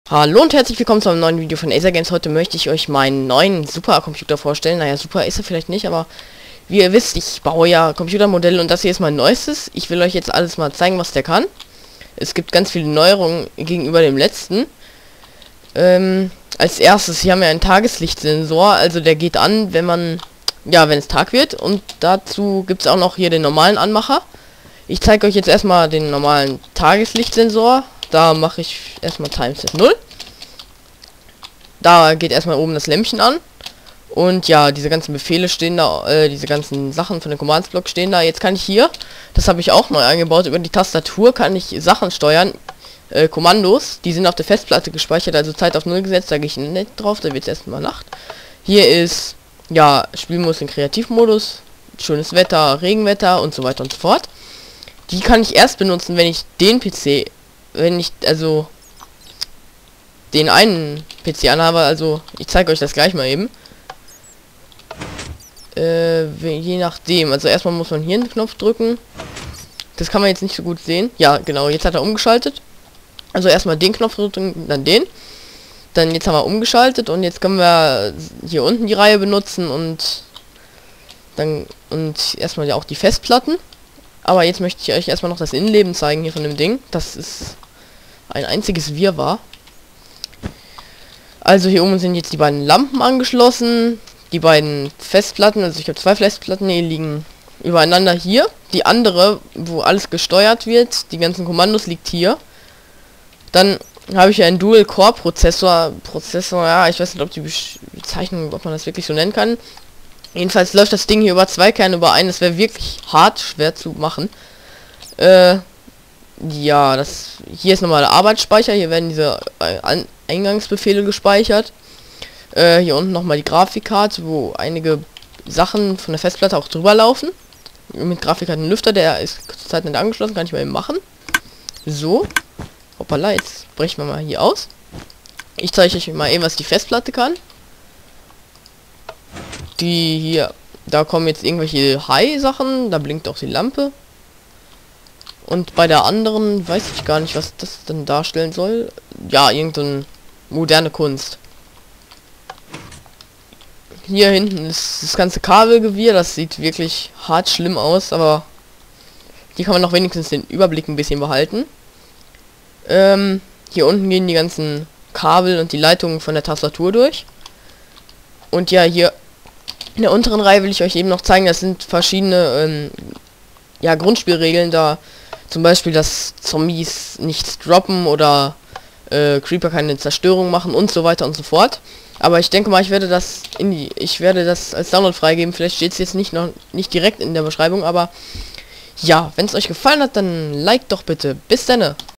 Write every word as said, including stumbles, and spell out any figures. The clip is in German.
Hallo und herzlich willkommen zu einem neuen Video von Acer Games. Heute möchte ich euch meinen neuen Supercomputer vorstellen. Naja, super ist er vielleicht nicht, aber wie ihr wisst, ich baue ja Computermodelle und das hier ist mein neuestes. Ich will euch jetzt alles mal zeigen, was der kann. Es gibt ganz viele Neuerungen gegenüber dem letzten. Ähm, als erstes, hier haben wir einen Tageslichtsensor, also der geht an, wenn man, ja, wenn es Tag wird. Und dazu gibt es auch noch hier den normalen Anmacher. Ich zeige euch jetzt erstmal den normalen Tageslichtsensor. Da mache ich erstmal Times null. Da geht erstmal oben das Lämpchen an. Und ja, diese ganzen Befehle stehen da, äh, diese ganzen Sachen von dem Commands-Block stehen da. Jetzt kann ich hier, das habe ich auch neu eingebaut, über die Tastatur kann ich Sachen steuern. Äh, Kommandos, die sind auf der Festplatte gespeichert, also Zeit auf null gesetzt, da gehe ich nicht drauf, da wird es erstmal Nacht. Hier ist, ja, Spielmodus in Kreativmodus, schönes Wetter, Regenwetter und so weiter und so fort. Die kann ich erst benutzen, wenn ich den P C, wenn ich, also, den einen P C anhabe, also, ich zeige euch das gleich mal eben. Äh, je nachdem, also erstmal muss man hier einen Knopf drücken. Das kann man jetzt nicht so gut sehen. Ja, genau, jetzt hat er umgeschaltet. Also erstmal den Knopf drücken, dann den. Dann jetzt haben wir umgeschaltet und jetzt können wir hier unten die Reihe benutzen und dann und erstmal ja auch die Festplatten. Aber jetzt möchte ich euch erstmal noch das Innenleben zeigen hier von dem Ding. Das ist ein einziges Wirrwarr. Also hier oben sind jetzt die beiden Lampen angeschlossen. Die beiden Festplatten, also ich habe zwei Festplatten, die liegen übereinander hier. Die andere, wo alles gesteuert wird, die ganzen Kommandos, liegt hier. Dann habe ich ja einen Dual-Core-Prozessor. Prozessor, ja, ich weiß nicht, ob die Bezeichnung, ob man das wirklich so nennen kann. Jedenfalls läuft das Ding hier über zwei Kerne überein. Das wäre wirklich hart schwer zu machen. Äh, ja, das hier ist nochmal der Arbeitsspeicher. Hier werden diese äh, Eingangsbefehle gespeichert. Äh, hier unten nochmal die Grafikkarte, wo einige Sachen von der Festplatte auch drüber laufen. Mit Grafikkarte Lüfter, der ist zurzeit nicht angeschlossen, kann ich mal eben machen. So. Hoppala, jetzt brechen wir mal hier aus. Ich zeige euch mal eben, was die Festplatte kann. Die hier, da kommen jetzt irgendwelche High-Sachen, da blinkt auch die Lampe. Und bei der anderen weiß ich gar nicht, was das denn darstellen soll. Ja, irgendeine moderne Kunst. Hier hinten ist das ganze Kabelgewirr, das sieht wirklich hart schlimm aus, aber hier kann man noch wenigstens den Überblick ein bisschen behalten. Ähm, hier unten gehen die ganzen Kabel und die Leitungen von der Tastatur durch. Und ja, hier in der unteren Reihe will ich euch eben noch zeigen, das sind verschiedene ähm, ja, Grundspielregeln, da zum Beispiel, dass Zombies nichts droppen oder äh, Creeper keine Zerstörung machen und so weiter und so fort. Aber ich denke mal, ich werde das in die, ich werde das als Download freigeben. Vielleicht steht es jetzt nicht noch nicht direkt in der Beschreibung, aber ja, wenn es euch gefallen hat, dann liked doch bitte. Bis dann.